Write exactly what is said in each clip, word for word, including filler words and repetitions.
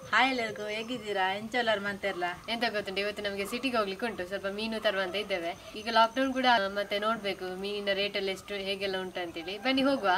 Hi ಎಲ್ಲರಿಗೂ, ಹೇಗಿದ್ದೀರಾ? ಎಂಚೋಲರ್ ಮಂತಿರಲ್ಲ ಎಂತ ಗೊತ್ತುಂಟು, ಇವತ್ತು ನಮಗೆ ಸಿಟಿಗೆ ಹೋಗ್ಲಿಕ್ಕೆ ಉಂಟು. ಸ್ವಲ್ಪ ಮೀನು ತರುವಂತ ಇದ್ದೇವೆ. ಈಗ ಲಾಕ್ಡೌನ್ ಕೂಡ, ಮತ್ತೆ ನೋಡ್ಬೇಕು ಮೀನಿನ ರೇಟ್ ಎಲ್ಲ ಎಷ್ಟು ಹೇಗೆಲ್ಲ ಉಂಟು ಅಂತೇಳಿ. ಬನ್ನಿ ಹೋಗುವ.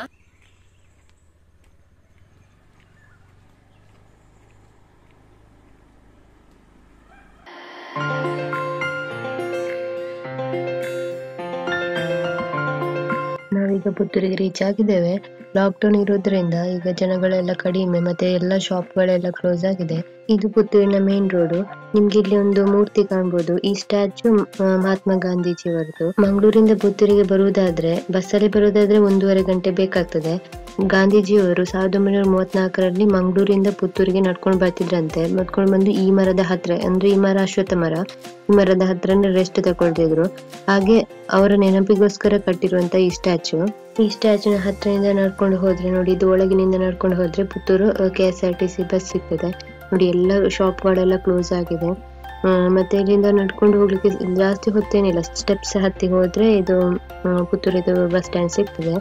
ನಾವೀಗ ಪುತ್ತೂರಿಗೆ ರೀಚ್ ಆಗಿದ್ದೇವೆ. ಲಾಕ್ಡೌನ್ ಇರೋದ್ರಿಂದ ಈಗ ಜನಗಳೆಲ್ಲ ಕಡಿಮೆ, ಮತ್ತೆ ಎಲ್ಲ ಶಾಪ್ಗಳೆಲ್ಲ ಕ್ಲೋಸ್ ಆಗಿದೆ. ಇದು ಪುತ್ತೂರಿನ ಮೇನ್ ರೋಡ್. ನಿಮ್ಗೆ ಇಲ್ಲಿ ಒಂದು ಮೂರ್ತಿ ಕಾಣ್ಬೋದು. ಈ ಸ್ಟ್ಯಾಚ್ಯೂ ಮಹಾತ್ಮ ಗಾಂಧೀಜಿಯವರದ್ದು. ಮಂಗಳೂರಿಂದ ಪುತ್ತೂರಿಗೆ ಬರುವುದಾದ್ರೆ, ಬಸ್ಸಲ್ಲಿ ಬರುವುದಾದ್ರೆ ಒಂದೂವರೆ ಗಂಟೆ ಬೇಕಾಗ್ತದೆ. ಗಾಂಧೀಜಿಯವರು ಸಾವಿರದ ಒಂಬೈನೂರ ಮೂವತ್ನಾಲ್ಕರಲ್ಲಿ ಮಂಗಳೂರಿಂದ ಪುತ್ತೂರಿಗೆ ನಡ್ಕೊಂಡು ಬರ್ತಿದ್ರಂತೆ. ನಡ್ಕೊಂಡು ಬಂದು ಈ ಮರದ ಹತ್ರ, ಅಂದ್ರೆ ಈ ಮರ ಅಶ್ವತ್ಥ ಮರ, ಈ ಮರದ ಹತ್ರನೇ ರೆಸ್ಟ್ ತಗೊಳ್ತಿದ್ರು. ಹಾಗೆ ಅವರ ನೆನಪಿಗೋಸ್ಕರ ಕಟ್ಟಿರುವಂತ ಈ ಸ್ಟ್ಯಾಚ್ಯೂ. ಈ ಸ್ಟ್ಯಾಚ್ಯೂನ ಹತ್ರದಿಂದ ನಡ್ಕೊಂಡು ಹೋದ್ರೆ ನೋಡಿ, ಇದು ಒಳಗಿನಿಂದ ನಡ್ಕೊಂಡು ಹೋದ್ರೆ Puttur K S R T C bus ಸಿಗ್ತದೆ. ನೋಡಿ, ಎಲ್ಲ ಶಾಪ್ಗಳೆಲ್ಲ ಕ್ಲೋಸ್ ಆಗಿದೆ. ಮತ್ತೆ ಇಲ್ಲಿಂದ ನಡ್ಕೊಂಡು ಹೋಗ್ಲಿಕ್ಕೆ ಜಾಸ್ತಿ ಹೊತ್ತೇನಿಲ್ಲ. ಸ್ಟೆಪ್ಸ್ ಹತ್ತಿ ಹೋದ್ರೆ ಇದು ಪುತ್ತೂರಿದು ಬಸ್ ಸ್ಟ್ಯಾಂಡ್ ಸಿಗ್ತದೆ.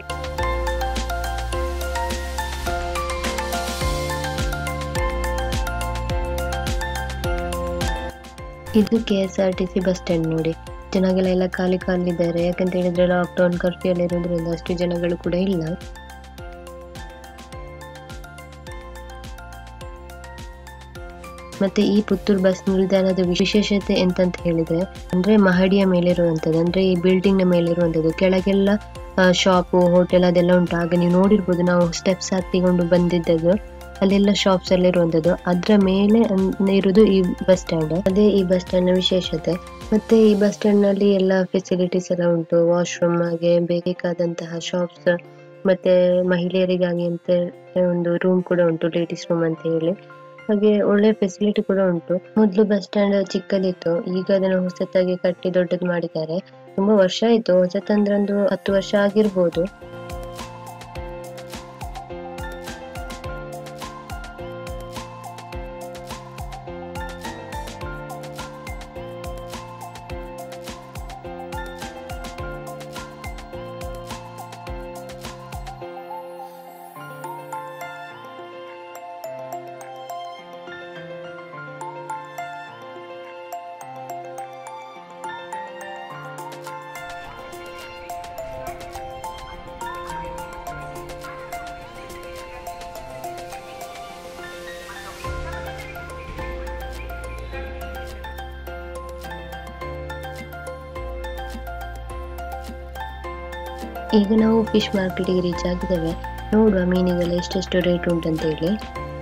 ಇದು K S R T C bus stand. ನೋಡಿ, ಜನಗಳೆಲ್ಲ ಖಾಲಿ ಖಾಲಿ ಇದ್ದಾರೆ. ಯಾಕಂತ ಹೇಳಿದ್ರೆ ಲಾಕ್ಡೌನ್ ಕರ್ಫ್ಯೂ ಎಲ್ಲ ಇರೋದ್ರಿಂದ ಅಷ್ಟು ಜನಗಳು ಕೂಡ ಇಲ್ಲ. ಮತ್ತೆ ಈ ಪುತ್ತೂರು ಬಸ್ ನಿಲ್ದಾಣದ ವಿಶೇಷತೆ ಎಂತಂತ ಹೇಳಿದ್ರೆ, ಅಂದ್ರೆ ಮಹಡಿಯ ಮೇಲೆ ಇರುವಂತದ್ದು, ಅಂದ್ರೆ ಈ ಬಿಲ್ಡಿಂಗ್ ನ ಮೇಲೆ ಇರುವಂತದ್ದು. ಕೆಳಗೆಲ್ಲ ಶಾಪು, ಹೋಟೆಲ್ ಅದೆಲ್ಲ ಉಂಟು. ಆಗ ನೀವು ನೋಡಿರ್ಬೋದು, ನಾವು ಸ್ಟೆಪ್ಸ್ ಹತ್ತಿಕೊಂಡು ಬಂದಿದ್ದದ್ದು, ಅಲ್ಲೆಲ್ಲ ಶಾಪ್ಸ್ ಎಲ್ಲ ಇರುವಂತದ್ದು. ಅದ್ರ ಮೇಲೆ ಇರುವುದು ಈ ಬಸ್ ಸ್ಟ್ಯಾಂಡ್. ಅದೇ ಈ ಬಸ್ ಸ್ಟ್ಯಾಂಡ್ ನ ವಿಶೇಷತೆ. ಮತ್ತೆ ಈ ಬಸ್ ಸ್ಟ್ಯಾಂಡ್ ನಲ್ಲಿ ಎಲ್ಲ ಫೆಸಿಲಿಟೀಸ್ ಎಲ್ಲ ಉಂಟು. ವಾಶ್ರೂಮ್, ಹಾಗೆ ಬೇಕಾದಂತಹ ಶಾಪ್ಸ್, ಮತ್ತೆ ಮಹಿಳೆಯರಿಗಾಗಿ ಅಂತ ಒಂದು ರೂಮ್ ಕೂಡ ಉಂಟು, ಲೇಡೀಸ್ ರೂಮ್ ಅಂತ ಹೇಳಿ. ಹಾಗೆ ಒಳ್ಳೆ ಫೆಸಿಲಿಟಿ ಕೂಡ ಉಂಟು. ಮೊದ್ಲು ಬಸ್ ಸ್ಟ್ಯಾಂಡ್ ಚಿಕ್ಕದಿತ್ತು, ಈಗ ಅದನ್ನು ಹೊಸತಾಗಿ ಕಟ್ಟಿ ದೊಡ್ಡದು ಮಾಡಿದ್ದಾರೆ. ತುಂಬಾ ವರ್ಷ ಆಯ್ತು, ಹೊಸತಂದ್ರೆ ಒಂದು ಹತ್ತು ವರ್ಷ ಆಗಿರ್ಬೋದು. ಈಗ ನಾವು ಫಿಶ್ ಮಾರ್ಕೆಟಿಗೆ ರೀಚ್ ಆಗಿದ್ದೇವೆ. ನೋಡುವ ಮೀನಿಗೆಲ್ಲ ಎಷ್ಟೆಷ್ಟು ರೇಟ್ ಉಂಟಂತ ಹೇಳಿ.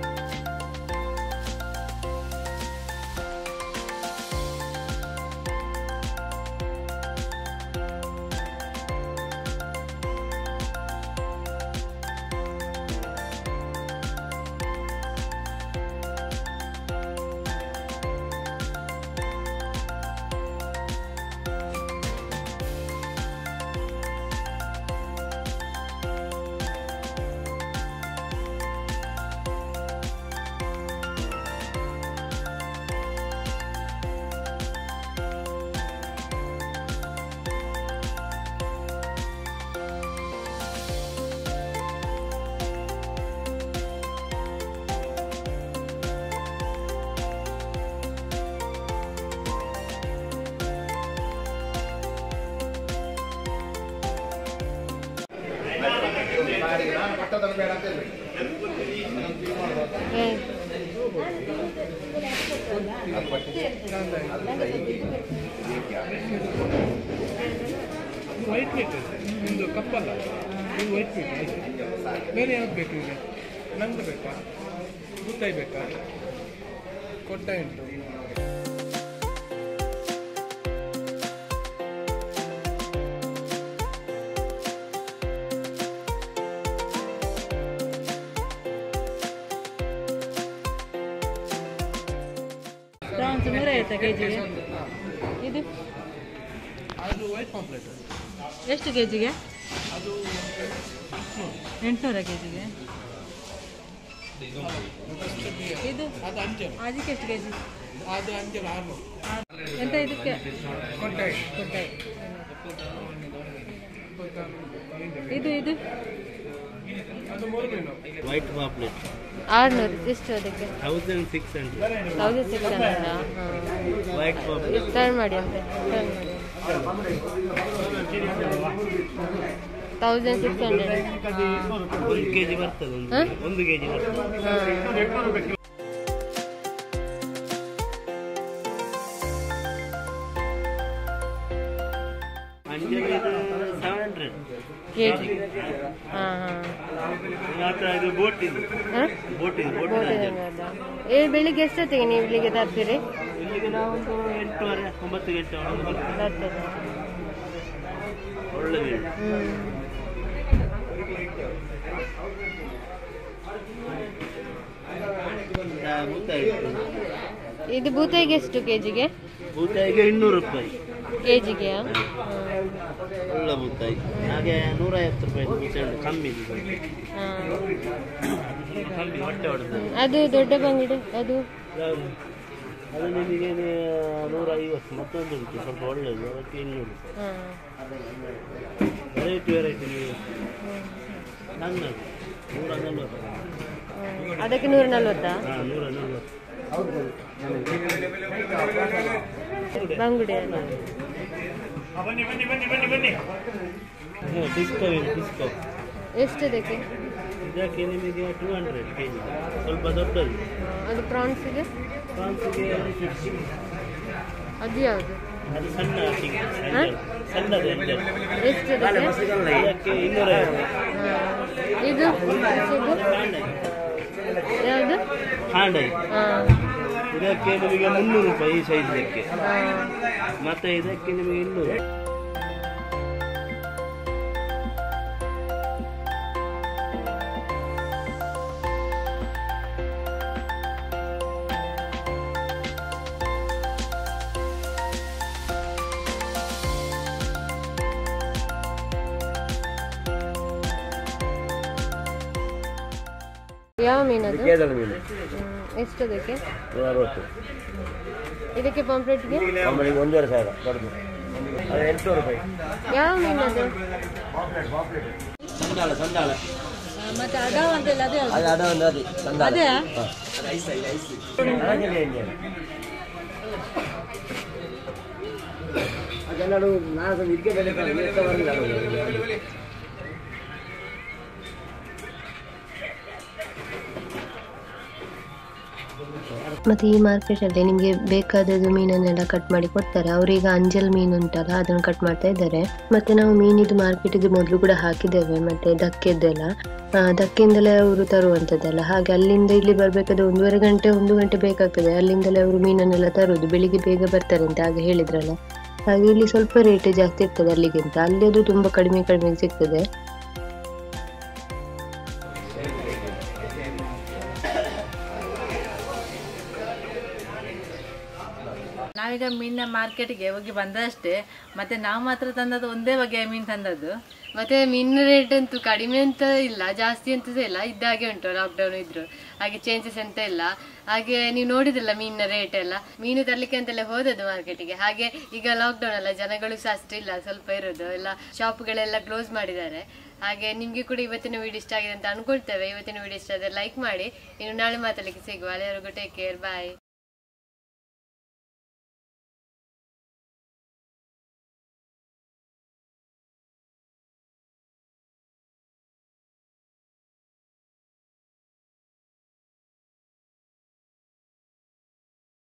ವೈಟ್ ಬೇಕು, ನಿಮ್ಮದು ಕಪ್ಪಲ್ಲ, ನೀವು ವೈಟ್ ಬೇಕು. ಬೇರೆ ಯಾವ್ದು ಬೇಕು ಈಗ? ನಂದು ಬೇಕಾ? ಬೂತಾಯಿ ಬೇಕಾ? ಕೊಟ್ಟಾಯಿ ಉಂಟು. ಪ್ರಾನ್ಸ್ ನೂರೈವತ್ತು ಕೆಜಿಗೆ. ಇದು ಅದು ವೈಟ್ ಪಾಂಪ್ಲೆಟ್ ಎಷ್ಟು ಕೆಜಿಗೆ? ಅದು ಎಂಟುನೂರ ಕೆಜಿಗೆ. ಇದು ಅದು ಅಂಚಲ್, ಅದಕ್ಕೆ ಎಷ್ಟು ಕೆಜಿ? ಅದು ಅಂಚಲ್ ಆರುನೂರು. ಎಂತ ಇದಕ್ಕೆ? ಕೊಟ್ಟಾಯಿ ಕೊಟ್ಟಾಯಿ. ಇದು ಇದು ಇದು ಅದು ಮೂರು ಮೀನು. ವೈಟ್ ಪಾಪ್ಲೆಟ್ ಆರ್ನೂರು ಎಷ್ಟು ಅದಕ್ಕೆ? Thousand six hundred. Thousand six hundred. White ಪಾಪ್ಲೆಟ್ ಟರ್ನ್ ಮಾಡಿ ಅಂತ ಟರ್ನ್ ಮಾಡಿ ತೌಸಂಡ್ ಸಿಕ್ಸ್ ಹಂಡ್ರೆಡ್. ಒಂದು ಕೆ ಜಿ ಬರ್ತದೆ, ಒಂದು ಒಂದು ಕೆ ಜಿ ಬರ್ತದೆ. Seven hundred K G. ಹಾಂ ಹಾಂ. ಇದು ಬೋಟ್ ಇದು ಬೋಟ್ ಇದು ಬೋಟ್ ಏ ಬೆಳಿಗ್ಗೆ ಎಷ್ಟೊತ್ತಿಗೆ ನೀವು ಇಲ್ಲಿಗೆ ತರ್ತೀರಿ? ಇಲ್ಲಿಗೆ ನಾವೊಂದು ಎಂಟೂವರೆ ಒಂಬತ್ತು ಗಂಟೆ ಒಳಗೆ ಬರ್ತೇವೆ. ತರ್ತದೆ. ಒಳ್ಳೆ ಮೀನು. ಹ್ಞೂ. ಬೂತಾಯಿ ಇದು ಬೂತಾಯಿಗೆ ಎಷ್ಟು ಕೆ ಜಿಗೆ? ಬೂತಾಯಿಗೆ ಇನ್ನೂರು ರೂಪಾಯಿ ಕೆ ಜಿಗೆ. ಒಳ್ಳೆ ಬೂತಾಯಿ. ಹಾಗೆ ನೂರೈವತ್ತು ರೂಪಾಯಿ ಬೂತಾಯಿ ಕಮ್ಮಿ ಇದು. ಕಮ್ಮಿ ಹೊಟ್ಟೆ ಹೊಡೆದ. ಅದು ದೊಡ್ಡ ಬಂಗುಡೆ ಅದು ಅದು ನಿಮಗೆ ನೂರ ಐವತ್ತು. ಮತ್ತೊಂದು ಉಂಟು ಸ್ವಲ್ಪ ಒಳ್ಳೆಯದು, ಅದಕ್ಕೆ ಇನ್ನೂರು ರೂಪಾಯಿ. ವೆರೈಟಿ ವೆರೈಟಿ ನೀವು ನನ್ನದು ನೂರ ನಲ್ವತ್ತು. ಅದಕ್ಕೆ ನೂರ ನಲ್ವತ್ತಾ? ಹಾಂ ನೂರ ನಲ್ವತ್ತು ಬಂಗುಡೆ ಅಲ್ಲ. ಡಿಸ್ಕೋ ಇದೆ ಡಿಸ್ಕೋ. ಎಷ್ಟು ಅದಕ್ಕೆ? ಇದಕ್ಕೆ ನಿಮಗೆ ಟೂ ಹಂಡ್ರೆಡ್ ಕೆ ಜಿ, ಸ್ವಲ್ಪ ದೊಡ್ಡದು. ಅದು ಪ್ರಾನ್ಸಿಗೆ? ಪ್ರಾನ್ಸಿಗೆ ಅದು ಯಾವುದು? ಅದು ಸಣ್ಣ ಸಣ್ಣದು ಎಷ್ಟು ಅದಕ್ಕೆ? ಇದಕ್ಕೆ ಇನ್ನೂರೈವತ್ತು. ಇದು ಯಾವುದು? ಹಾಂಡೈ. ಹಾಂ. ಇದಕ್ಕೆ ನಿಮಗೆ ಮುನ್ನೂರು ರೂಪಾಯಿ ಈ ಸೈಜ್ಗೆ, ಮತ್ತೆ ಇದಕ್ಕೆ ನಿಮಗೆ ಇನ್ನೂರು. ಯಾವ ಮೀನದು? ಕೇದರ ಮೀನು. ಎಷ್ಟು ಅದಕ್ಕೆ? ಅರವತ್ತು. ಇದಕ್ಕೆ ಪಾಂಪ್ಲೆಟ್ಗೆ ಒಂದೂವರೆ ಸಾವಿರ ದೊಡ್ಡದು, ಅದು ಎಂಟುನೂರು ರೂಪಾಯಿ. ಯಾವ ಮೀನದು? ಸಂದಾಳ ಸಂದಾಳ. ಮತ್ತೆ ಅಡಾವ್ ಅಂತೆಲ್ಲ ಅದೇ ಅದು ಅಡ ಒಂದು ಅದೇ ಸಂದಾಳ. ಅದೇ ಅದೆಲ್ಲರೂ ನಾನು ಇದಕ್ಕೆ ಬೆಲೆ ಬರಲಿಲ್ಲ. ಮತ್ತೆ ಈ ಮಾರ್ಕೆಟ್ ಅಲ್ಲಿ ನಿಮ್ಗೆ ಬೇಕಾದದ್ದು ಮೀನನ್ನೆಲ್ಲ ಕಟ್ ಮಾಡಿ ಕೊಡ್ತಾರೆ. ಅವ್ರೀಗ ಅಂಜಲ್ ಮೀನು ಉಂಟಲ್ಲ ಅದನ್ನು ಕಟ್ ಮಾಡ್ತಾ ಇದ್ದಾರೆ. ಮತ್ತೆ ನಾವು ಮೀನಿದು ಮಾರ್ಕೆಟ್ ಇದು ಮೊದಲು ಕೂಡ ಹಾಕಿದ್ದೇವೆ. ಮತ್ತೆ ದಕ್ಕೆದ್ದೆಲ್ಲ ದಕ್ಕೆಯಿಂದಲೇ ಅವರು ತರುವಂತದ್ದಲ್ಲ, ಹಾಗೆ ಅಲ್ಲಿಂದ ಇಲ್ಲಿ ಬರ್ಬೇಕಾದ್ರೆ ಒಂದೂವರೆ ಗಂಟೆ ಒಂದು ಗಂಟೆ ಬೇಕಾಗ್ತದೆ. ಅಲ್ಲಿಂದಲೇ ಅವರು ಮೀನನ್ನೆಲ್ಲ ತರುದು, ಬೆಳಿಗ್ಗೆ ಬೇಗ ಬರ್ತಾರೆ ಅಂತ ಹಾಗೆ ಹೇಳಿದ್ರಲ್ಲ. ಹಾಗೆ ಇಲ್ಲಿ ಸ್ವಲ್ಪ ರೇಟ್ ಜಾಸ್ತಿ ಇರ್ತದೆ ಅಲ್ಲಿಗಿಂತ, ಅಲ್ಲಿ ಅದು ತುಂಬಾ ಕಡಿಮೆ ಕಡಿಮೆ ಸಿಗ್ತದೆ. ನಾವೀಗ ಮೀನಿನ ಮಾರ್ಕೆಟ್ಗೆ ಹೋಗಿ ಬಂದಷ್ಟೇ. ಮತ್ತೆ ನಾವು ಮಾತ್ರ ತಂದದ್ದು ಒಂದೇ ಬಗೆಯ ಮೀನು ತಂದದ್ದು. ಮತ್ತೆ ಮೀನಿನ ರೇಟ್ ಅಂತೂ ಕಡಿಮೆ ಅಂತ ಇಲ್ಲ, ಜಾಸ್ತಿ ಅಂತ ಇಲ್ಲ, ಇದ್ದಾಗೆ ಉಂಟು. ಲಾಕ್ಡೌನ್ ಇದ್ರು ಹಾಗೆ ಚೇಂಜಸ್ ಅಂತ ಇಲ್ಲ. ಹಾಗೆ ನೀವು ನೋಡಿದಿಲ್ಲ ಮೀನಿನ ರೇಟ್ ಎಲ್ಲ. ಮೀನು ತರ್ಲಿಕ್ಕೆ ಅಂತೆಲ್ಲ ಹೋದದ್ದು ಮಾರ್ಕೆಟಿಗೆ. ಹಾಗೆ ಈಗ ಲಾಕ್ಡೌನ್ ಅಲ್ಲ, ಜನಗಳು ಸಹ ಅಷ್ಟಿಲ್ಲ, ಸ್ವಲ್ಪ ಇರೋದು ಎಲ್ಲ. ಶಾಪ್ಗಳೆಲ್ಲ ಕ್ಲೋಸ್ ಮಾಡಿದ್ದಾರೆ. ಹಾಗೆ ನಿಮಗೆ ಕೂಡ ಇವತ್ತಿನ ವಿಡಿಯೋ ಇಷ್ಟ ಆಗಿದೆ ಅಂತ ಅನ್ಕೊಳ್ತೇವೆ. ಇವತ್ತಿನ ವಿಡಿಯೋ ಇಷ್ಟ ಆದರೆ ಲೈಕ್ ಮಾಡಿ. ಇನ್ನು ನಾಳೆ ಮಾತಾಡಲಿಕ್ಕೆ ಸಿಗುವ. ಅಲ್ಲಿವರೆಗೂ ಟೇಕ್ ಕೇರ್, ಬಾಯ್.